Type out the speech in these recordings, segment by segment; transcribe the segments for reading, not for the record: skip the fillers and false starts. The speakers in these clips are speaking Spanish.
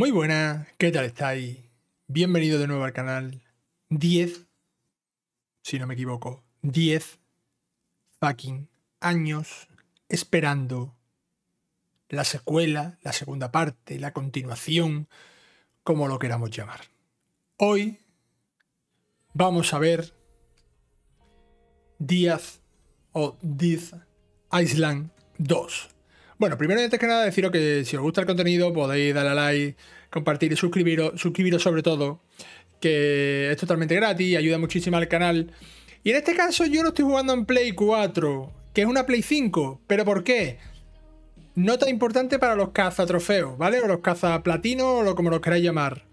Muy buenas, ¿qué tal estáis? Bienvenido de nuevo al canal. 10, si no me equivoco, 10 fucking años esperando la secuela, la segunda parte, la continuación, como lo queramos llamar. Hoy vamos a ver Death Island 2. Bueno, primero y antes que nada deciros que si os gusta el contenido podéis darle a like, compartir y suscribiros sobre todo, que es totalmente gratis y ayuda muchísimo al canal. Y en este caso yo lo estoy jugando en Play 4, que es una Play 5. ¿Pero por qué? Nota importante para los cazatrofeos, ¿vale? O los cazaplatino o como los queráis llamar.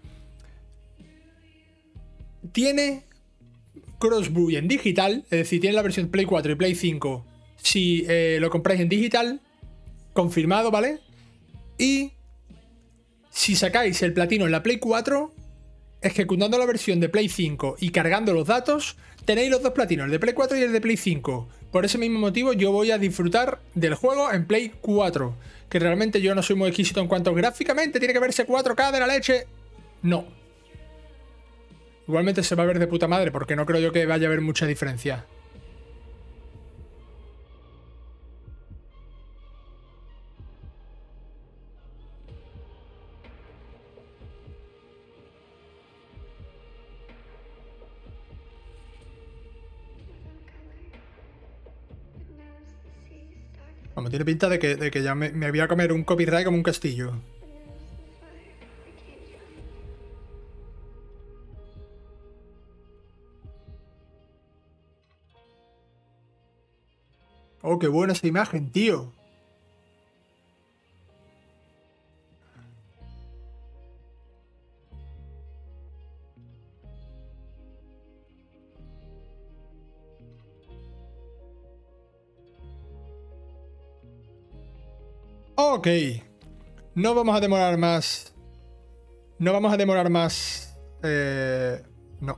Tiene Crossbuy en digital, es decir, tiene la versión Play 4 y Play 5 si lo compráis en digital, confirmado, ¿vale? Y si sacáis el platino en la Play 4, ejecutando la versión de Play 5 y cargando los datos, tenéis los dos platinos, el de Play 4 y el de Play 5. Por ese mismo motivo yo voy a disfrutar del juego en Play 4, que realmente yo no soy muy exquisito en cuanto gráficamente tiene que verse 4K de la leche. No. Igualmente se va a ver de puta madre, porque no creo yo que vaya a haber mucha diferencia. Vamos, tiene pinta de que ya me voy a comer un copyright como un castillo. Oh, qué buena esa imagen, tío. Ok. No vamos a demorar más. No vamos a demorar más. No.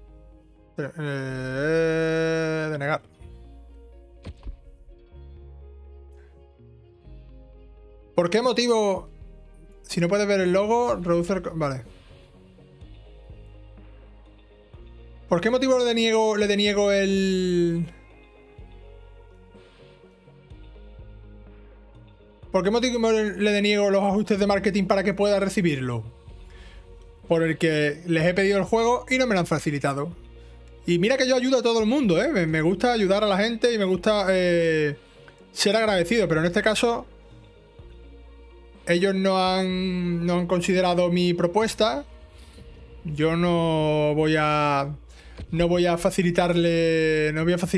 Denegar. ¿Por qué motivo? Si no puedes ver el logo, reduce el... Vale. ¿Por qué motivo le deniego el... ¿Por qué motivo le deniego los ajustes de marketing para que pueda recibirlo? Por el que les he pedido el juego y no me lo han facilitado. Y mira que yo ayudo a todo el mundo, ¿eh? Me gusta ayudar a la gente y me gusta ser agradecido, pero en este caso ellos no han considerado mi propuesta. Yo no voy a facilitarle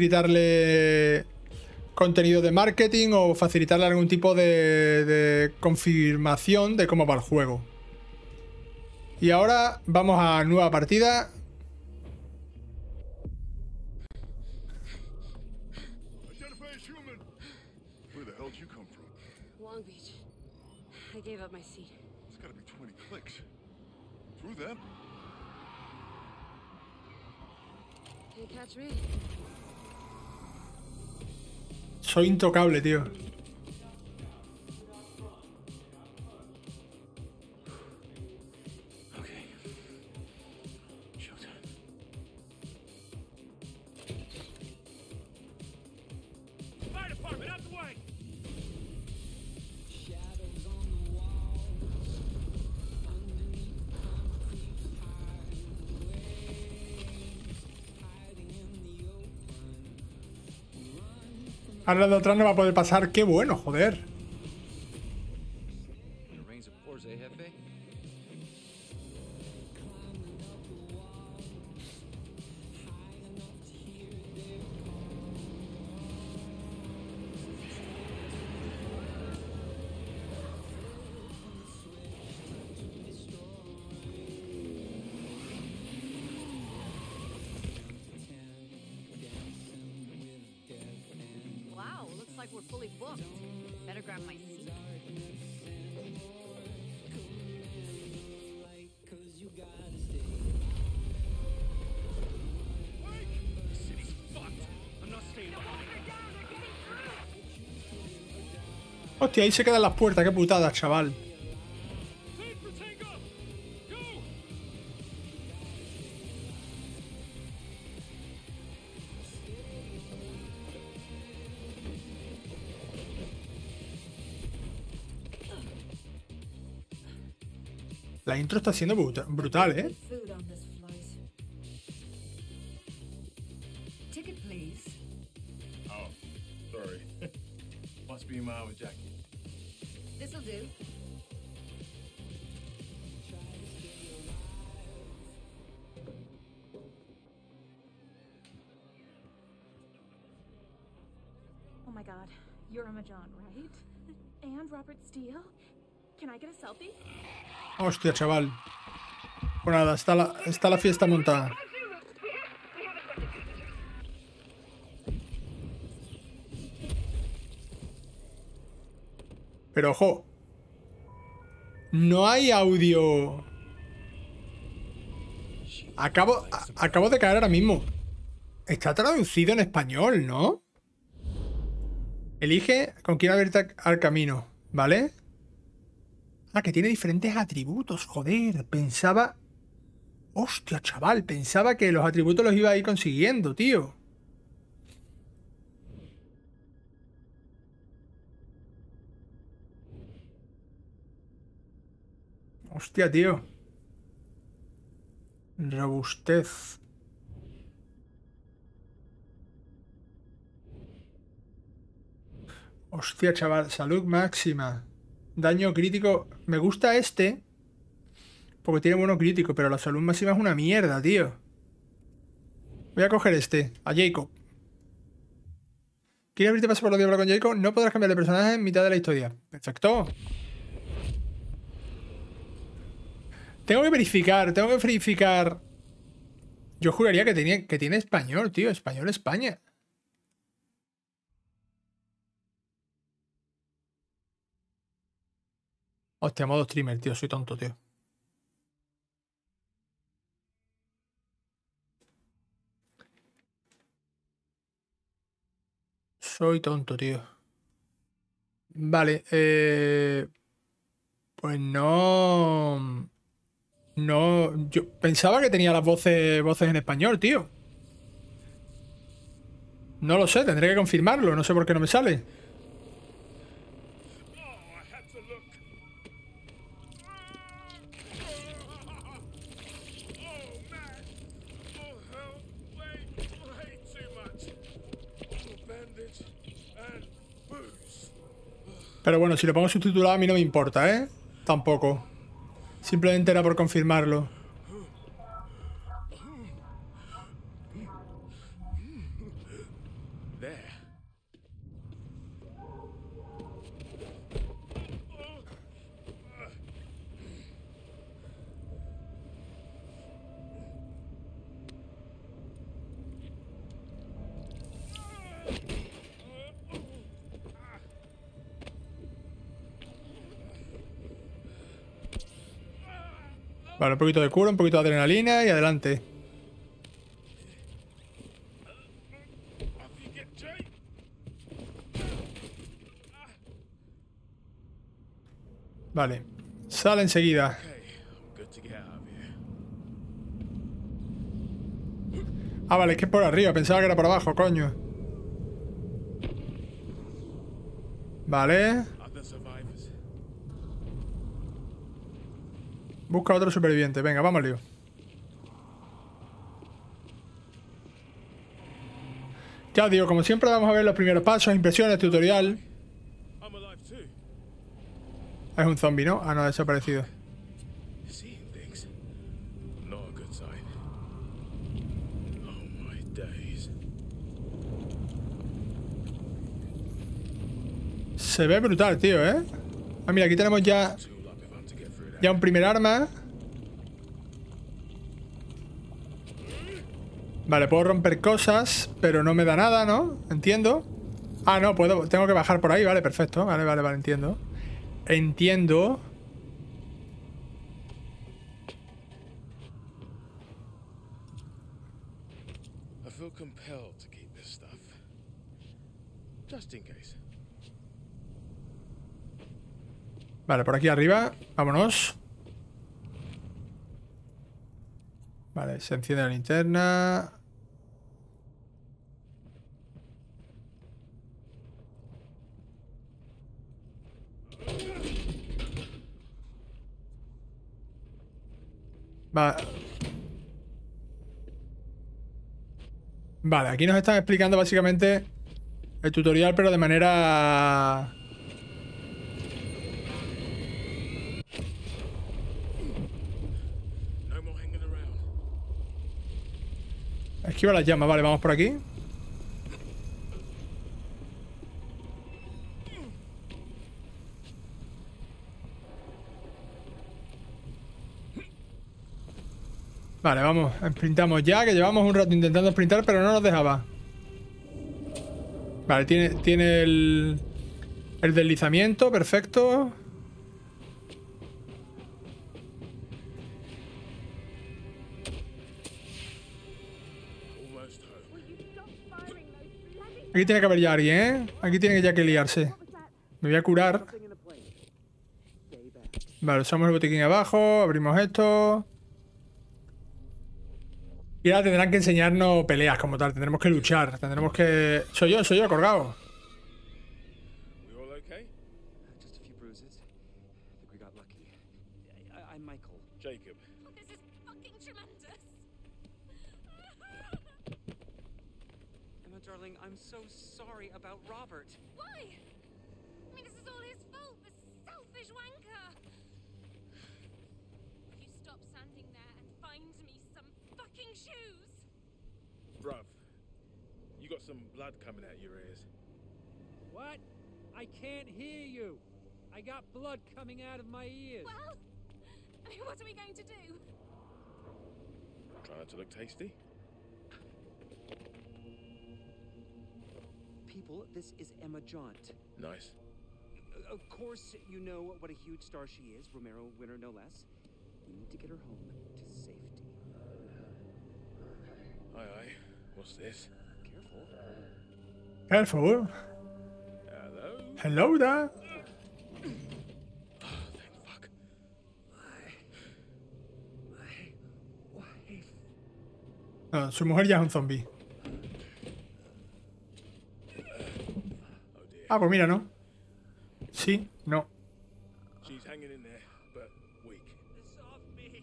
contenido de marketing o facilitarle algún tipo de confirmación de cómo va el juego. Y ahora vamos a nueva partida. Long Beach. I gave up my seat. It's gotta be 20 clicks. Through them? Can't catch me. Soy intocable, tío. Okay. Showtime. Fire department, out the way! Ahora de atrás no va a poder pasar. Qué bueno, joder. Wow, looks like we're fully booked. Better grab my seat. City's fucked. I'm not staying behind. Hostia, ahí se quedan las puertas. Qué putada, chaval. Clean for takeoff! La intro está siendo brutal, ¿eh? Food on this flight. Ticket, please. Oh, sorry. Must be mine with Jackie. This'll do. Oh my god, you're Emma John, right? And Robert Steele? Can I get a selfie? Hostia, chaval. Pues nada, está la fiesta montada. Pero ojo. No hay audio. Acabo de caer ahora mismo. Está traducido en español, ¿no? Elige con quién abrirte al camino, ¿vale? Ah, que tiene diferentes atributos, joder. Pensaba... Hostia, chaval. Pensaba que los atributos los iba a ir consiguiendo, tío. Hostia, tío. Robustez. Hostia, chaval. Salud máxima. Daño crítico. Me gusta este. Porque tiene bueno crítico, pero la salud máxima es una mierda, tío. Voy a coger este. A Jacob. ¿Quieres abrirte paso por los diablos con Jacob? No podrás cambiar de personaje en mitad de la historia. Perfecto. Tengo que verificar. Yo juraría que tiene español, tío. Español España. Hostia, modo streamer, tío. Soy tonto, tío. Soy tonto, tío. Vale, pues no... No... Yo pensaba que tenía las voces en español, tío. No lo sé, tendré que confirmarlo. No sé por qué no me sale. Oh, I had to look. Oh, man. Oh, hell. Way too much. Oh, bandage and booze. Pero bueno, si lo pongo subtitulado a mí no me importa, ¿eh? Tampoco. Simplemente era por confirmarlo. There. Vale, un poquito de cura, un poquito de adrenalina y adelante. Off you get, Jay. Vale. Sale enseguida. Okay, I'm good to get out of here. Ah, vale, es que es por arriba. Pensaba que era por abajo, coño. Vale. Other survivors. Busca otro superviviente. Venga, vamos, lío. Ya os digo, como siempre vamos a ver los primeros pasos, impresiones, tutorial. I'm alive too. Es un zombie, ¿no? Ah, no, ha desaparecido. Seeing things. Not a good sign. Oh my days. Se ve brutal, tío, ¿eh? Ah, mira, aquí tenemos ya Tool up if I'm to get through that. un primer arma. Vale, puedo romper cosas, pero no me da nada, ¿no? Entiendo. Ah, no, tengo que bajar por ahí, vale, perfecto. Vale, entiendo. Entiendo. I feel compelled to keep this stuff. Just in case. Vale, por aquí arriba. Vámonos. Vale, se enciende la linterna. Vale, aquí nos están explicando básicamente el tutorial, pero de manera... No more hanging around. Esquiva las llamas, vale, vamos por aquí. Vale, vamos, sprintamos ya, que llevamos un rato intentando sprintar, pero no nos dejaba. Vale, tiene el deslizamiento, perfecto. Almost home. Aquí tiene que haber ya alguien, ¿eh? Aquí tiene ya que liarse. Me voy a curar. Vale, usamos el botiquín abajo, abrimos esto. Y ahora tendrán que enseñarnos peleas como tal, tendremos que luchar, tendremos que... Soy yo, colgado. We all okay? Just a few bruises. I think we got lucky. I'm Michael. Jacob. This is fucking tremendous. Emma, darling, I'm so sorry about Robert. Why? I mean, this is all his fault, the selfish wanker. Will you stop standing there and find me some fucking shoes? Bruv, you got some blood coming out your ears. What? I can't hear you. I got blood coming out of my ears. Well, I mean, what are we going to do? Trying to look tasty? People, this is Emma Jaunt. Nice. Of course, you know what a huge star she is. Romero winner, no less. We need to get her home to safety. Aye, aye. What's this? Careful. Careful. Hello? Hello there. Oh, thank fuck. My wife. No, su mujer ya es un zombie. Oh dear. Ah, pues mira, ¿no? Sí, no. She's hanging in there, but weak. This off me.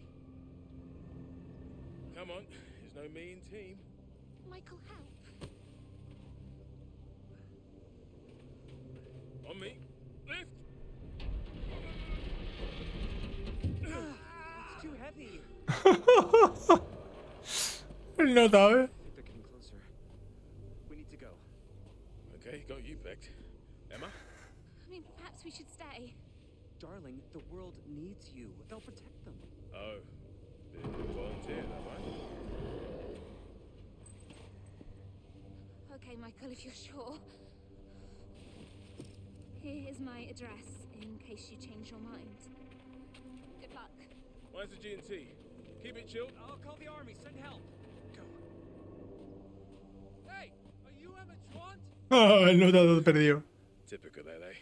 Come on, there's no mean team. Michael, help. On me. Lift! It's too heavy. No sabe. I think they're getting closer. We need to go. Okay, got you pegged. Emma? I mean, perhaps we should stay. Darling, the world needs you. They'll protect them. Oh. Bit of a volunteer, that right? Okay, Michael, if you're sure. Here is my address in case you change your mind. Good luck. Where's the G&T? Keep it chilled. I'll call the army. Send help. Go. Hey, are you Emma Jaunt? Oh, el notado perdido. Typical that, eh?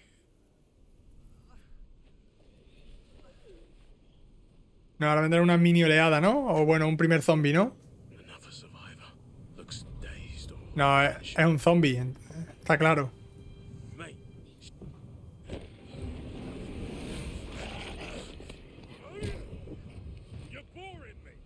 No, ahora vendrá una mini oleada, ¿no? O bueno, un primer zombie, ¿no? Another survivor. Looks dazed or... No, es un zombie, está claro. Mate. You're boring me.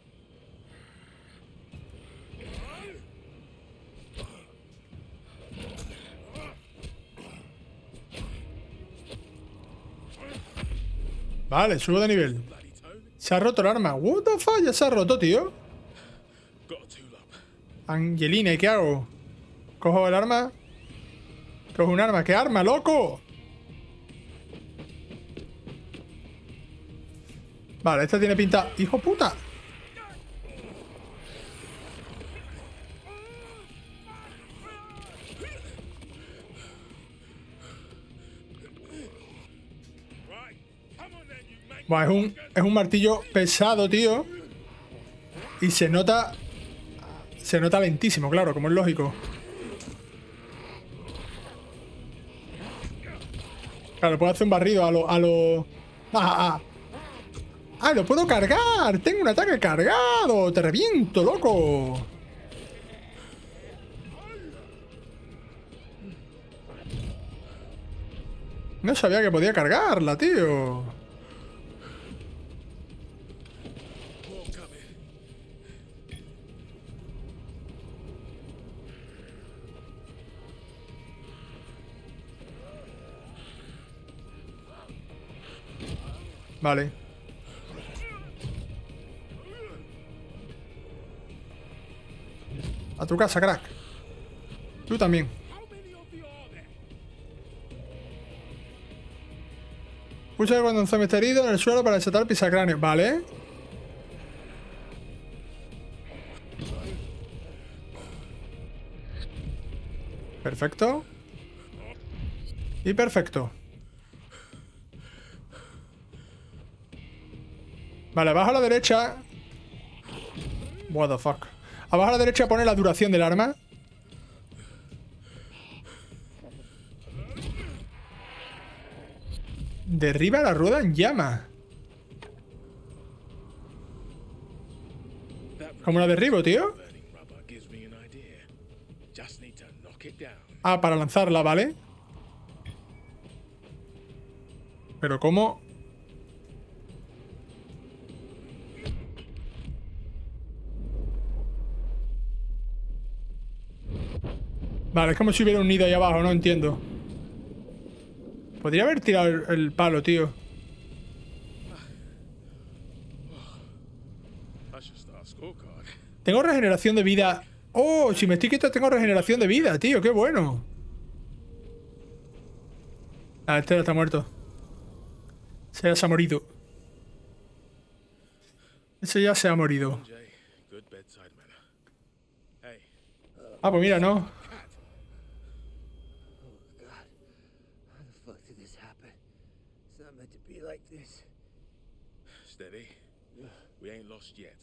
Vale, subo de nivel. Bloody tone. Se ha roto el arma. What the fuck, ya se ha roto, tío. Got a tool up. Angelina, ¿y qué hago? Cojo el arma. Cojo un arma. ¿Qué arma, loco? Vale, esta tiene pinta... ¡Hijo puta! Right. Come on then, you man. Buah, es un martillo pesado, tío. Y se nota... Se nota lentísimo, claro, como es lógico. Claro, puedo hacer un barrido a lo... ¡Ah, lo puedo cargar! ¡Tengo un ataque cargado! ¡Te reviento, loco! No sabía que podía cargarla, tío. More Vale. A tu casa, crack. Tú también. Pulsa cuando un zombie está herido en el suelo para desatar el pisacráneo. Vale. Perfecto. Y perfecto. Vale, abajo a la derecha. What the fuck. Abajo a la derecha pone la duración del arma. Derriba la rueda en llama. ¿Cómo la derribo, tío? Ah, para lanzarla, ¿vale? Pero ¿cómo? Vale, es como si hubiera un nido ahí abajo, no entiendo. Podría haber tirado el palo, tío. Tengo regeneración de vida. Oh, si me estoy quitando tengo regeneración de vida, tío. Qué bueno. Ah, este ya está muerto. Ese ya se ha morido. Ese ya se ha morido. Ah, pues mira, no. Steady. We ain't lost yet.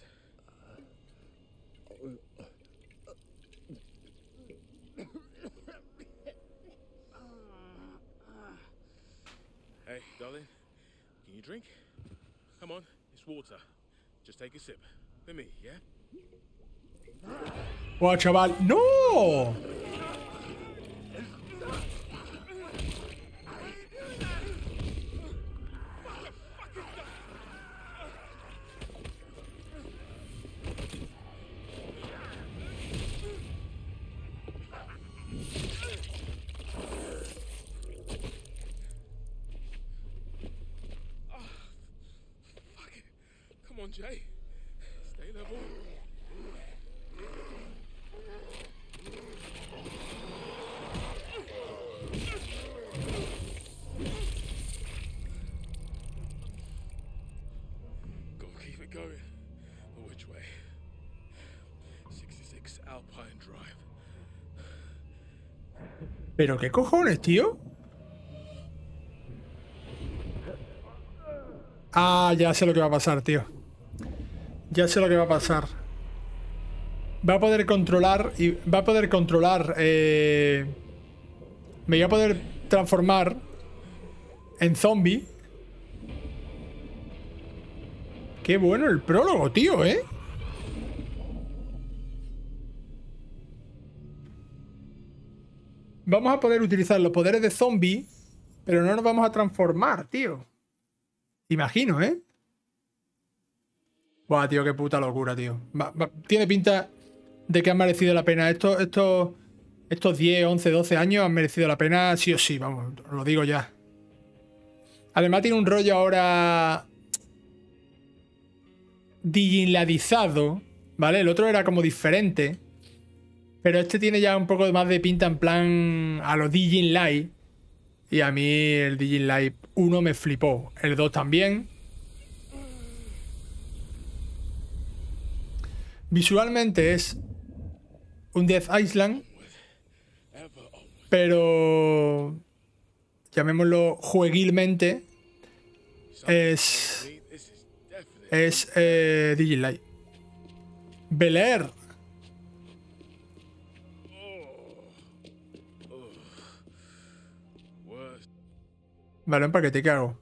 Hey, darling, can you drink? Come on, it's water. Just take a sip. For me, yeah? Buah, chaval. ¡No! Come on, Jay. Stay level. Gotta keep it going. But which way? 66 Alpine Drive. ¿Pero qué cojones, tío? Ah, ya sé lo que va a pasar, tío. Ya sé lo que va a pasar. Va a poder controlar. Y va a poder controlar. Me voy a poder transformar en zombie. Qué bueno el prólogo, tío, ¿eh? Vamos a poder utilizar los poderes de zombie, pero no nos vamos a transformar, tío. Imagino, ¿eh? Buah, tío, qué puta locura, tío. Tiene pinta de que han merecido la pena. Estos 10, 11, 12 años han merecido la pena sí o sí, vamos, lo digo ya. Además tiene un rollo ahora digitalizado, ¿vale? El otro era como diferente, pero este tiene ya un poco más de pinta en plan a los Digin Light. Y a mí el Digin Light 1 me flipó, el 2 también. Visualmente es un Death Island, pero llamémoslo jueguilmente es Digin Light. Bel Air. Vale, un paquete, ¿qué hago?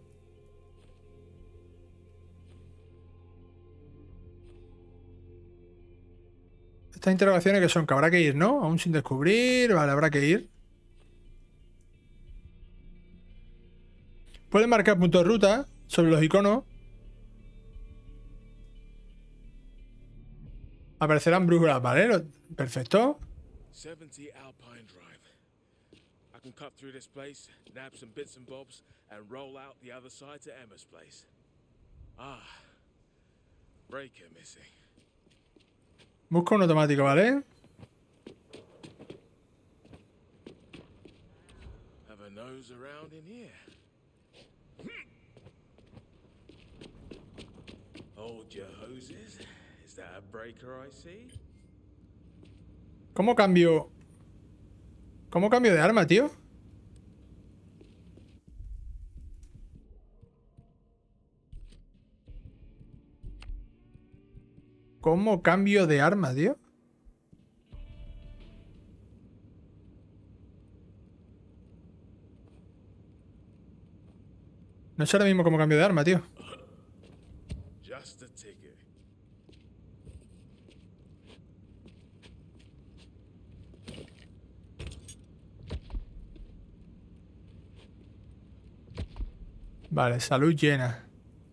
Estas interrogaciones que son que habrá que ir, ¿no? Aún sin descubrir. Vale, habrá que ir. Pueden marcar puntos de ruta sobre los iconos. Aparecerán brújulas, ¿vale? Perfecto. 70 Alpine Drive. I can cut through this place, nab some bits and bobs, and roll out the other side to Emma's place. Ah. Breaker missing. Busco un automático, ¿vale? Have a nose around in here. Hold your hoses. Is that a breaker I see? ¿Cómo cambio? ¿Cómo cambio de arma, tío? ¿Cómo cambio de arma, tío? No sé ahora mismo cómo cambio de arma, tío. Just a ticket. Vale, salud llena.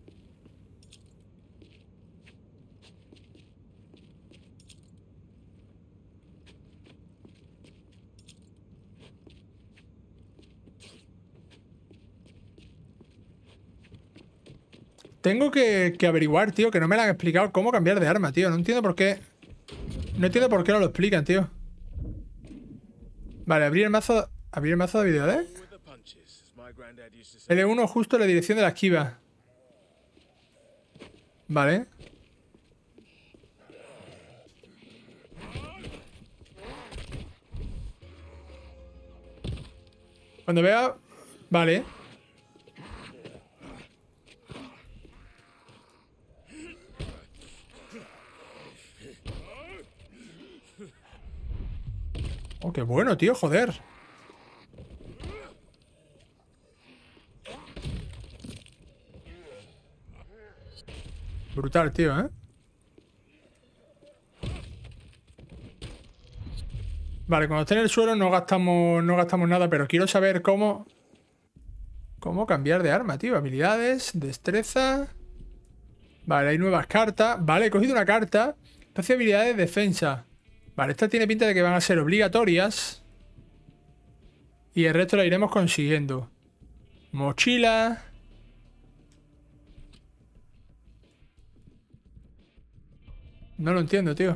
Tengo que averiguar, tío, que no me lo han explicado cómo cambiar de arma, tío. No entiendo por qué. No entiendo por qué no lo explican, tío. Vale, abrir el mazo de habilidades. With the punches, as my granddad used to say. L1 justo en la dirección de la esquiva. Vale. Cuando vea... Vale. Oh, qué bueno, tío, joder. Brutal, tío, ¿eh? Vale, cuando esté en el suelo no gastamos nada, pero quiero saber cómo cambiar de arma, tío. Habilidades, destreza. Vale, hay nuevas cartas. Vale, he cogido una carta. Espacio de habilidades, defensa. Vale, esta tiene pinta de que van a ser obligatorias. Y el resto la iremos consiguiendo. Mochila. No lo entiendo, tío.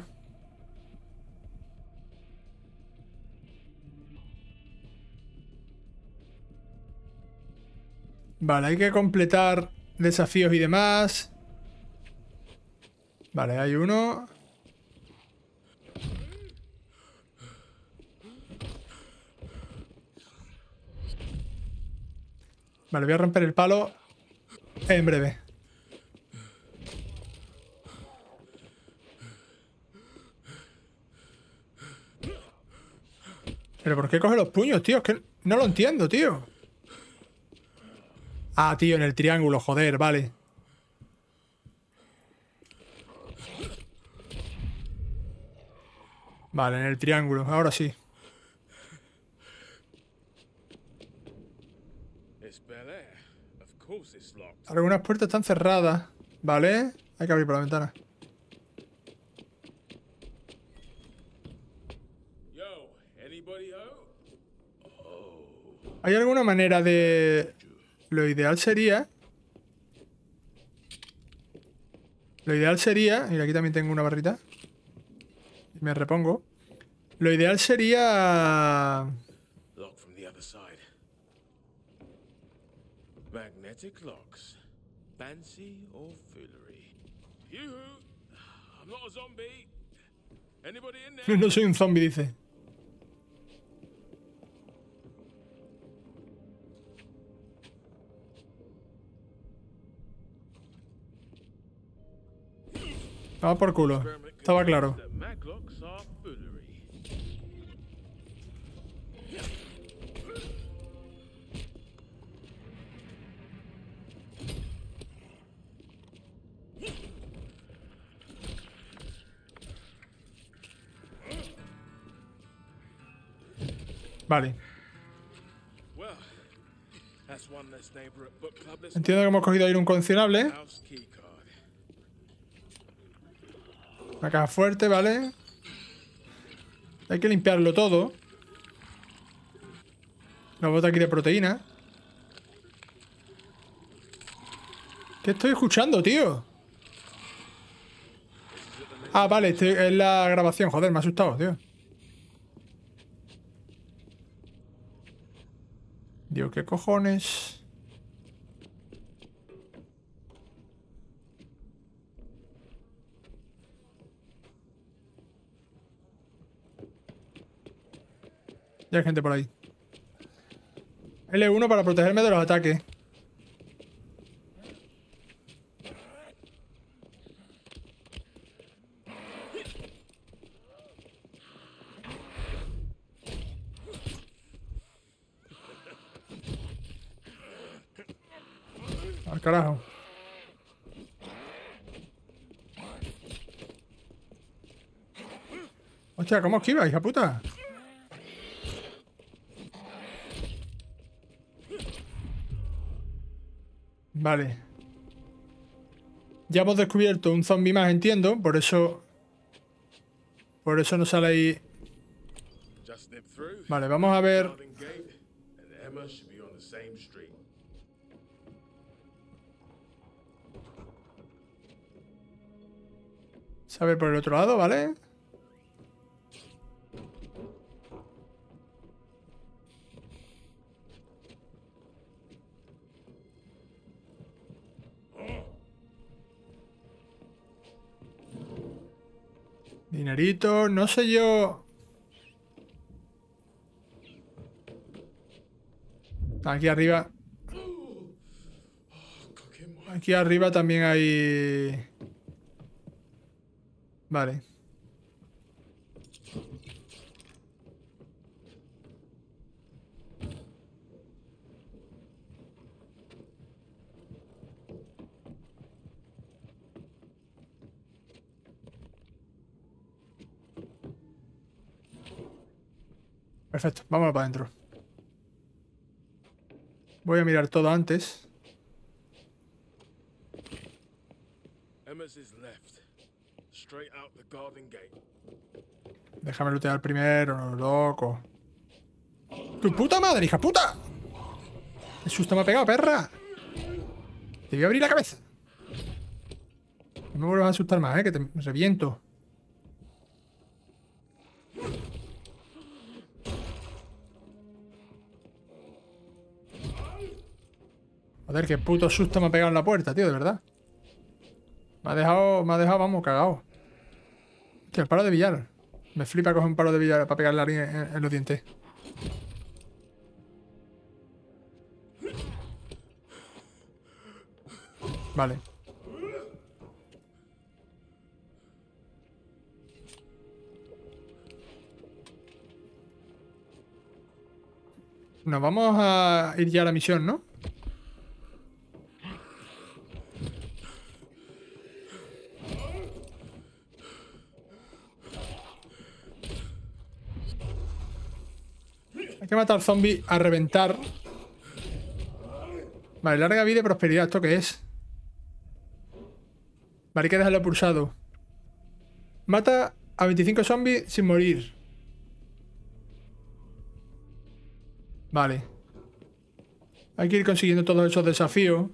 Vale, hay que completar desafíos y demás. Vale, hay uno. Vale, voy a romper el palo en breve. ¿Pero por qué coge los puños, tío? Es que no lo entiendo, tío. Ah, tío, en el triángulo, joder, vale. Vale, en el triángulo, ahora sí. It's Bel Air. Of course it's locked. Algunas puertas están cerradas. Vale, hay que abrir por la ventana. Yo, anybody home? ¿Hay alguna manera de...? Lo ideal sería... Mira, aquí también tengo una barrita. Me repongo. Lo ideal sería... Lock from the other side. Magnetic locks. Fancy or foolery? Yoo-hoo! I'm not a zombie. Anybody in there? No soy un zombie, dice. Estaba por culo. Estaba claro. The maglocks are foolery. Vale. Well, that's one less neighbor at book club this Entiendo que hemos cogido ahí un coleccionable. house key card. Una caja fuerte, ¿vale? Hay que limpiarlo todo. Una bota aquí de proteína. ¿Qué estoy escuchando, tío? Ah, vale, es la grabación. Joder, me ha asustado, tío. Dios, ¿qué cojones? Ya hay gente por ahí. L1 para protegerme de los ataques. Al carajo. Hostia, ¿cómo esquiva, hija puta? Vale. Ya hemos descubierto un zombie más, entiendo. Por eso no sale ahí. Just nip through. Vale, vamos a ver. Garden gate, and Emma should be on the same street. A ver por el otro lado, ¿vale? Dinerito, no sé yo. Aquí arriba. Aquí arriba también hay. Vale. Perfecto, vámonos para adentro. Voy a mirar todo antes. Emma's is left. Straight out the garden gate. Déjame lootear primero, loco. ¡Tu puta madre, hija puta! ¡Qué susto me ha pegado, perra! Te voy a abrir la cabeza. No me vuelvas a asustar más, que te reviento. Joder, qué puto susto me ha pegado en la puerta, tío, de verdad. Me ha dejado, vamos, cagado. Hostia, el palo de billar. Me flipa coger un palo de billar para pegarle a alguien en los dientes. Vale. Nos vamos a ir ya a la misión, ¿no? Hay que matar zombies a reventar. Vale, larga vida y prosperidad. ¿Esto qué es? Vale, hay que dejarlo pulsado. Mata a 25 zombies sin morir. Vale. Hay que ir consiguiendo todos esos desafíos.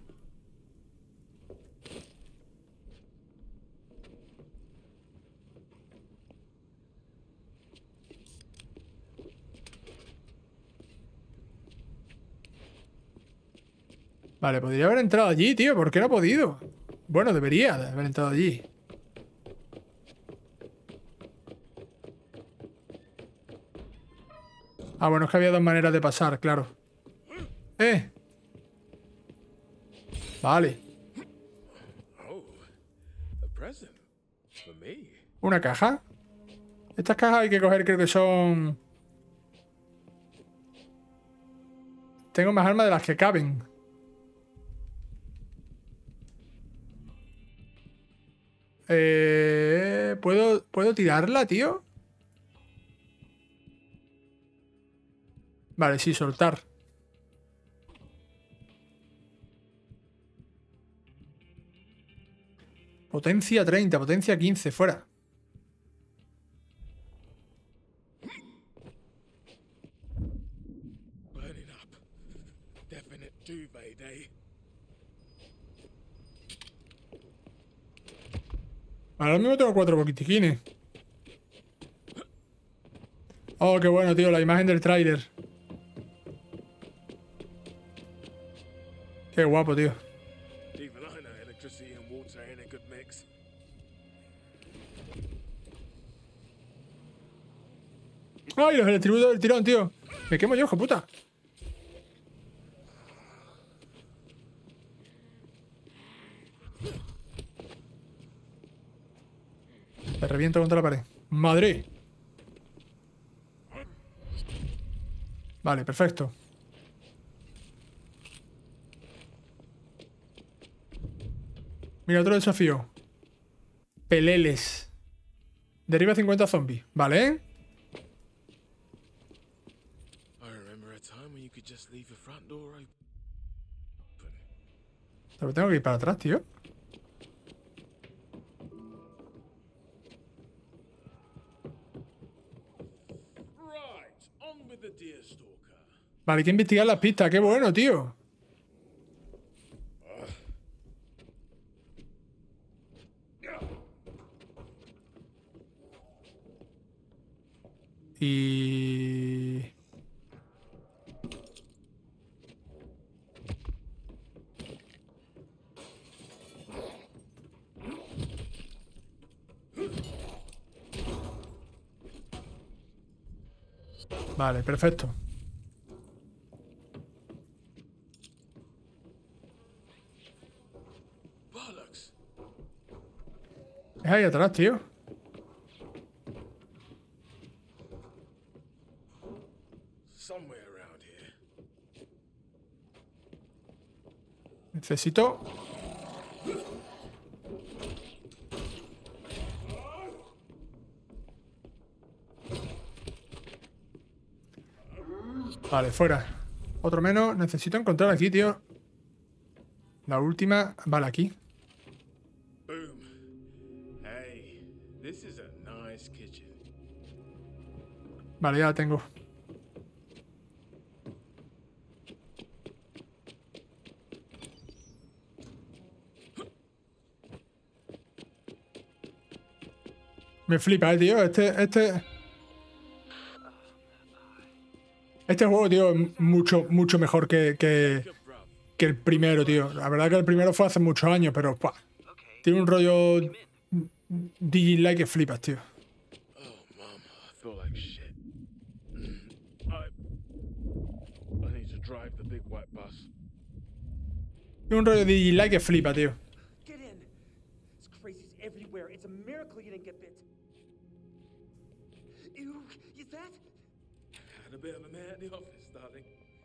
Vale, podría haber entrado allí, tío. ¿Por qué no ha podido? Bueno, debería de haber entrado allí. Ah, bueno, es que había dos maneras de pasar, claro. Vale. Oh, a present for me. ¿Una caja? Estas cajas hay que coger, creo que son... Tengo más armas de las que caben. ¿Puedo tirarla, tío? Vale, sí, soltar. Potencia 30, potencia 15, fuera. Burning up. Definite duvet day. Ahora mismo tengo 4 botiquines. Oh, qué bueno, tío, la imagen del tráiler. Qué guapo, tío. Even I know electricity and water ain't a good mix. ¡Ay, los electributos del tirón, tío! Me quemo yo, hijo puta. Te reviento contra la pared. ¡Madre! Vale, perfecto. Mira, otro desafío. Peleles. Derriba 50 zombies. Vale. I remember a time when you could just leave your front door open. Pero tengo que ir para atrás, tío. Right, on with the deer stalker. Vale, hay que investigar las pistas. ¡Qué bueno, tío! Y... Vale, perfecto. Bollocks. Es ahí atrás, tío. Somewhere around here. Necesito... Vale, fuera. Otro menos. Necesito encontrar aquí, tío. La última... Vale, aquí. Boom. Hey, this is a nice kitchen. Vale, ya la tengo. Me flipa, tío. Este juego, tío, es mucho mejor que el primero, tío. La verdad que el primero fue hace muchos años, pero ¡pua! Tiene un rollo Digi-like que flipas, tío. Oh, Mom, I feel like shit. I need to drive the big white bus. Tiene un rollo Digi-like que flipa, tío. Get in. This crazy's everywhere. It's a miracle you didn't get bit. Ew, is that? Had a bit of a mare at the office, darling.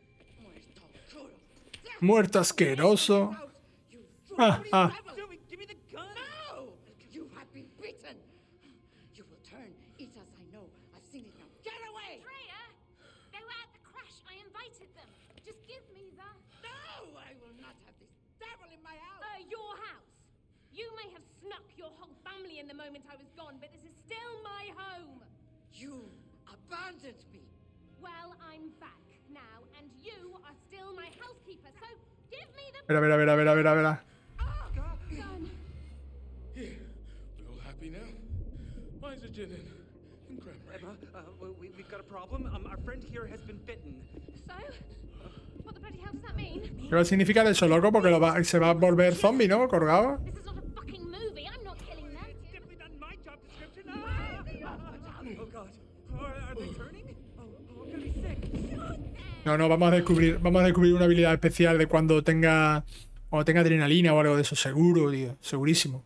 Muerto asqueroso. Ah, ah. Give me the gun. No! You have been beaten. You will turn. Eat as I know. I've seen it now. Get away! Freya, they were at the crash. I invited them. Just give me the... No! I will not have this devil in my house. Your house. You may have snuck your whole family in the moment I was gone, but this is still my home. You abandoned me. Well, I'm back now, and you are still my housekeeper, so give me the... A ver. gun. Here, we all happy now? Why is it gin and cranberry? Emma, we've got a problem. Our friend here has been bitten. So? What the bloody hell does that mean? ¿Qué va a significar eso, loco? Porque se va a volver zombie, ¿no? Colgado. This is not a fucking movie. I'm not killing them. Definitely not my job description. Oh God. Are they turning? Oh, I'm gonna be sick. No, vamos a descubrir una habilidad especial de cuando tenga adrenalina o algo de eso, seguro, tío, segurísimo.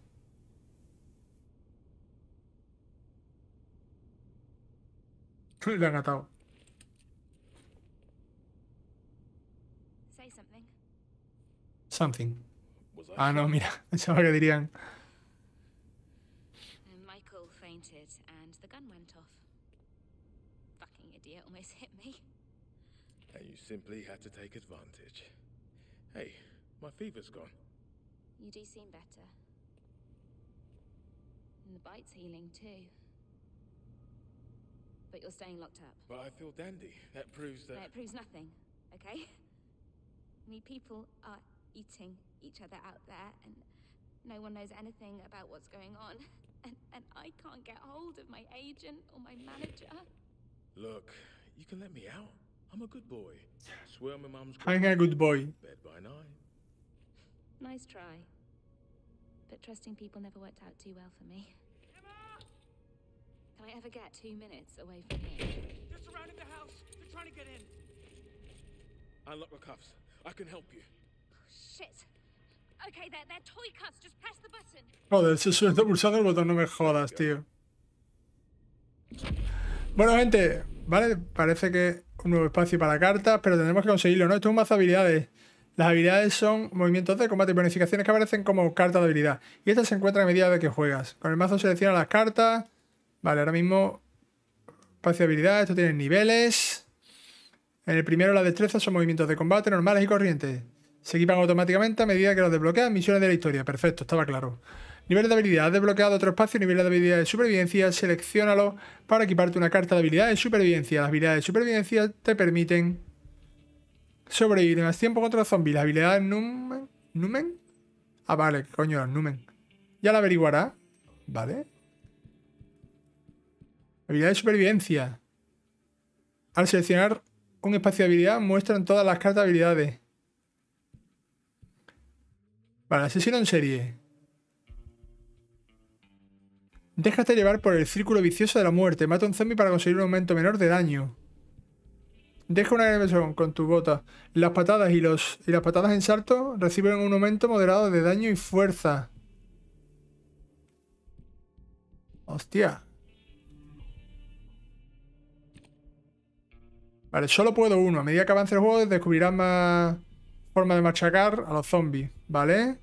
Le han atado. Say something. Something. Was I Ah, no, mira, pensaba que dirían. Michael fainted and the gun went off. Fucking idiot almost hit me. And you simply had to take advantage. Hey, my fever's gone. You do seem better. And the bite's healing too. But you're staying locked up. But I feel dandy. That proves that... No, it proves nothing, okay? I mean, people are eating each other out there, and no one knows anything about what's going on. And I can't get hold of my agent or my manager. Look, you can let me out. I'm a good boy. Swear my mum's I'm a good boy. bed by night. Nice try. But trusting people never worked out too well for me. Can I ever get 2 minutes away from here? They're surrounding the house. They're trying to get in. Unlock the cuffs. I can help you. Shit. Okay, they're toy cuffs. Just press the button. Joder, se suelta pulsando el botón, no me jodas, tío. Bueno, gente, vale, parece que un nuevo espacio para cartas, pero tendremos que conseguirlo, ¿no? Esto es un mazo de habilidades. Las habilidades son movimientos de combate y bonificaciones que aparecen como cartas de habilidad. Y estas se encuentran a medida de que juegas. Con el mazo selecciona las cartas. Vale, ahora mismo espacio de habilidades, esto tiene niveles. En el primero las destrezas son movimientos de combate normales y corrientes. Se equipan automáticamente a medida que los desbloquean misiones de la historia. Perfecto, estaba claro. Nivel de habilidad. Has desbloqueado otro espacio. Nivel de habilidad de supervivencia. Selecciónalo para equiparte una carta de habilidad de supervivencia. Las habilidades de supervivencia te permiten sobrevivir más tiempo contra los zombies. Las habilidades Numen. Ah, vale, ¿qué coño es Numen? Ya la averiguará. Vale. Habilidad de supervivencia. Al seleccionar un espacio de habilidad muestran todas las cartas de habilidades. Vale, asesino en serie. Déjate llevar por el círculo vicioso de la muerte. Mata a un zombie para conseguir un aumento menor de daño. Deja una agresión con tu bota. Las patadas y las patadas en salto reciben un aumento moderado de daño y fuerza. Hostia. Vale, solo puedo uno. A medida que avance el juego descubrirás más formas de machacar a los zombies, ¿vale?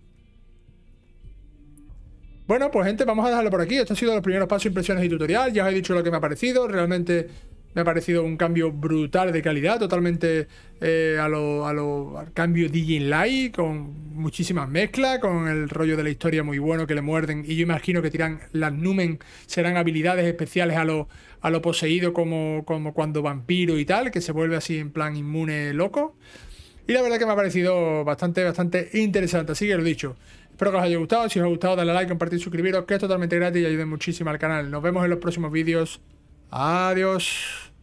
Bueno, pues gente, vamos a dejarlo por aquí. Estos han sido los primeros pasos, impresiones y tutorial. Ya os he dicho lo que me ha parecido. Realmente me ha parecido un cambio brutal de calidad. Totalmente al cambio DJ Light, con muchísimas mezclas, con el rollo de la historia muy bueno que le muerden. Y yo imagino que tiran las Numen, serán habilidades especiales a lo poseído, como cuando vampiro y tal, que se vuelve así en plan inmune loco. Y la verdad que me ha parecido bastante interesante. Así que lo dicho. Espero que os haya gustado. Si os ha gustado, dale a like, compartir, suscribiros, que es totalmente gratis y ayuda muchísimo al canal. Nos vemos en los próximos vídeos. Adiós.